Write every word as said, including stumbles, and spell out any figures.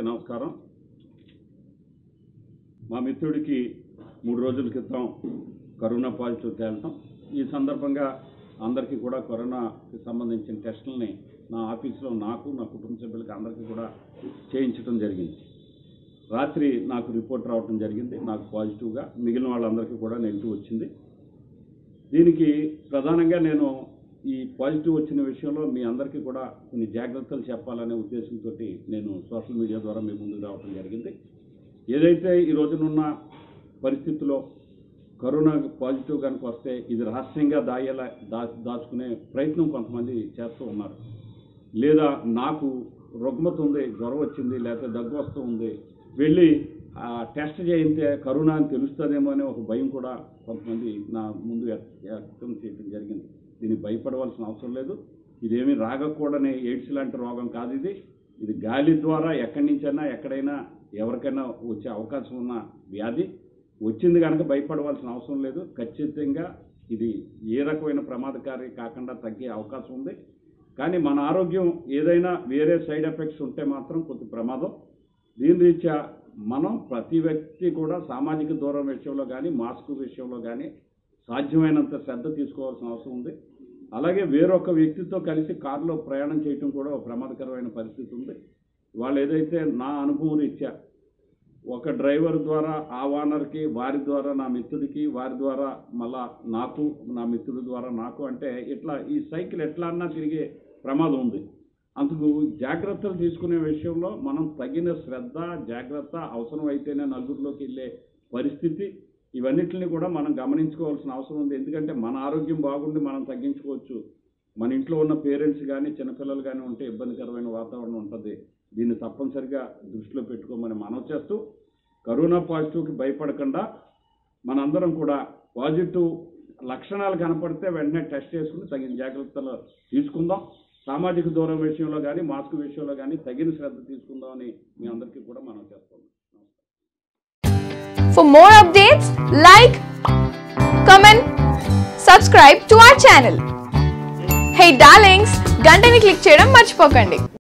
నమస్కారం. మా మిత్రుడికి మూడు రోజుల క్రితం కరోనా పాజిటివ్ తేలటం, ఈ సందర్భంగా అందరికీ కూడా కరోనాకి సంబంధించిన టెస్టులని నా ఆఫీసులో నాకు నా కుటుంబ సభ్యులకి అందరికీ కూడా చేయించడం జరిగింది. రాత్రి నాకు రిపోర్ట్ రావడం జరిగింది, నాకు పాజిటివ్గా, మిగిలిన వాళ్ళందరికీ కూడా నెగిటివ్ వచ్చింది. దీనికి ప్రధానంగా నేను ఈ పాజిటివ్ వచ్చిన విషయంలో మీ అందరికీ కూడా కొన్ని జాగ్రత్తలు చెప్పాలనే ఉద్దేశంతో నేను సోషల్ మీడియా ద్వారా మీ ముందుకు రావడం జరిగింది. ఏదైతే ఈ రోజునున్న పరిస్థితుల్లో కరోనా పాజిటివ్ కనుక వస్తే ఇది రహస్యంగా దాయేలా దా దాచుకునే ప్రయత్నం కొంతమంది చేస్తూ ఉన్నారు. లేదా నాకు రుగ్మత ఉంది, జ్వరం వచ్చింది, లేకపోతే దగ్గు వస్తూ ఉంది, వెళ్ళి టెస్ట్ చేయితే కరోనా అని తెలుస్తుందేమో అనే ఒక భయం కూడా కొంతమంది నా ముందు వ్యక్తం చేయడం జరిగింది. దీనికి భయపడవలసిన అవసరం లేదు. ఇదేమీ రాగకూడని ఎయిడ్స్ లాంటి రోగం కాదు. ఇది ఇది గాలి ద్వారా ఎక్కడి నుంచైనా ఎక్కడైనా ఎవరికైనా వచ్చే అవకాశం ఉన్న వ్యాధి. వచ్చింది కనుక భయపడవలసిన అవసరం లేదు. ఖచ్చితంగా ఇది ఏ రకమైన ప్రమాదకారి కాకుండా తగ్గే అవకాశం ఉంది. కానీ మన ఆరోగ్యం ఏదైనా వేరే సైడ్ ఎఫెక్ట్స్ ఉంటే మాత్రం కొంత ప్రమాదం. దీని రీత్యా మనం ప్రతి వ్యక్తి కూడా సామాజిక దూరం విషయంలో కానీ మాస్క్ విషయంలో కానీ సాధ్యమైనంత శ్రద్ధ తీసుకోవాల్సిన అవసరం ఉంది. అలాగే వేరొక వ్యక్తితో కలిసి కారులో ప్రయాణం చేయటం కూడా ఒక ప్రమాదకరమైన పరిస్థితి ఉంది. వాళ్ళు ఏదైతే నా అనుభవం రీత్యా ఒక డ్రైవర్ ద్వారా ఆ ఓనర్కి, వారి ద్వారా నా మిత్రుడికి, వారి ద్వారా మళ్ళా నాకు, నా మిత్రుడి ద్వారా నాకు, అంటే ఇట్లా ఈ సైకిల్ ఎట్లా అన్నా తిరిగే ప్రమాదం ఉంది. అందుకు జాగ్రత్తలు తీసుకునే విషయంలో మనం తగిన శ్రద్ధ, జాగ్రత్త, అవసరం అయితేనే నలుగురిలోకి వెళ్ళే పరిస్థితి, ఇవన్నిటిని కూడా మనం గమనించుకోవాల్సిన అవసరం ఉంది. ఎందుకంటే మన ఆరోగ్యం బాగుండి మనం తగ్గించుకోవచ్చు. మన ఇంట్లో ఉన్న పేరెంట్స్ కానీ చిన్నపిల్లలు కానీ ఉంటే ఇబ్బందికరమైన వాతావరణం ఉంటుంది. దీన్ని తప్పనిసరిగా దృష్టిలో పెట్టుకోమని మనవి చేస్తూ, కరోనా పాజిటివ్కి భయపడకుండా మనందరం కూడా పాజిటివ్ లక్షణాలు కనపడితే వెంటనే టెస్ట్ చేసుకుని తగిన జాగ్రత్తలు తీసుకుందాం. సామాజిక దూరం విషయంలో కానీ మాస్క్ విషయంలో కానీ తగిన శ్రద్ధ తీసుకుందామని మీ అందరికీ కూడా మనం చేస్తాం. For more updates, like, comment, subscribe to our channel. Hey darlings, గంటని click చేయడం మర్చిపోకండి.